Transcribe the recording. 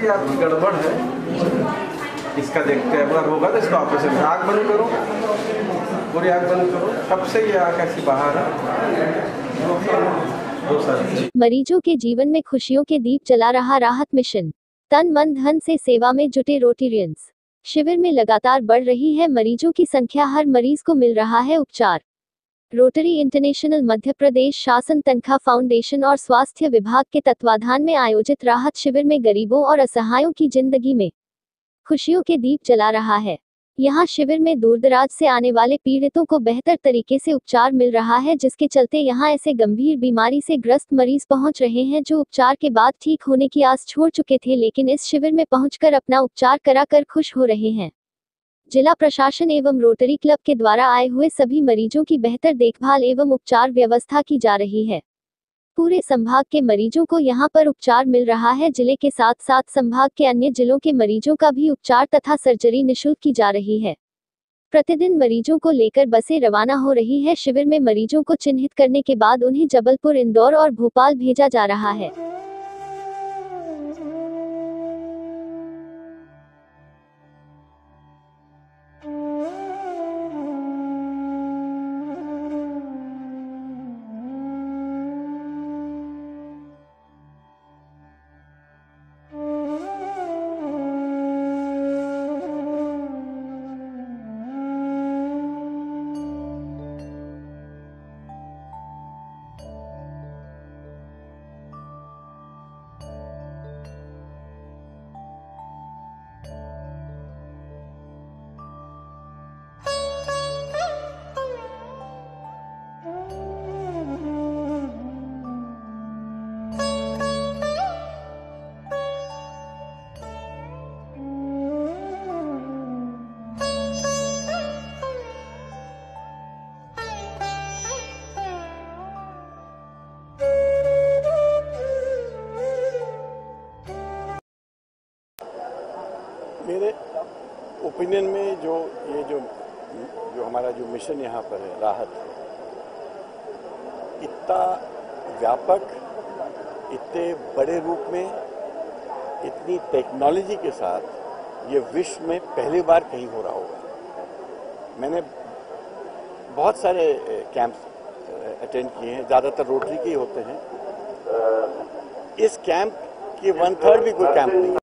कि आपकी गड़बड़ है, इसका देखते हैं, अगर होगा तो इसका ऑपरेशन। आँख बंद करो, पूरी आँख बंद करो। कब से ये आँख ऐसी बाहर है? मरीजों के जीवन में खुशियों के दीप जला रहा राहत मिशन। तन मन धन से सेवा में जुटे रोटेरियंस। शिविर में लगातार बढ़ रही है मरीजों की संख्या, हर मरीज को मिल रहा है उपचार। रोटरी इंटरनेशनल मध्य प्रदेश शासन तनखा फाउंडेशन और स्वास्थ्य विभाग के तत्वाधान में आयोजित राहत शिविर में गरीबों और असहायों की जिंदगी में खुशियों के दीप जला रहा है। यहाँ शिविर में दूरदराज से आने वाले पीड़ितों को बेहतर तरीके से उपचार मिल रहा है, जिसके चलते यहाँ ऐसे गंभीर बीमारी से ग्रस्त मरीज पहुँच रहे हैं जो उपचार के बाद ठीक होने की आस छोड़ चुके थे, लेकिन इस शिविर में पहुंचकर अपना उपचार कराकर खुश हो रहे हैं। जिला प्रशासन एवं रोटरी क्लब के द्वारा आए हुए सभी मरीजों की बेहतर देखभाल एवं उपचार व्यवस्था की जा रही है। पूरे संभाग के मरीजों को यहां पर उपचार मिल रहा है। जिले के साथ साथ संभाग के अन्य जिलों के मरीजों का भी उपचार तथा सर्जरी निःशुल्क की जा रही है। प्रतिदिन मरीजों को लेकर बसें रवाना हो रही है। शिविर में मरीजों को चिन्हित करने के बाद उन्हें जबलपुर, इंदौर और भोपाल भेजा जा रहा है। मेरे ओपिनियन में जो हमारा जो मिशन यहाँ पर है राहत, इतना व्यापक, इतने बड़े रूप में, इतनी टेक्नोलॉजी के साथ ये विश्व में पहली बार कहीं हो रहा होगा। मैंने बहुत सारे कैंप्स अटेंड किए हैं, ज़्यादातर रोटरी के ही होते हैं। इस कैंप की 1/3 भी कोई कैंप नहीं।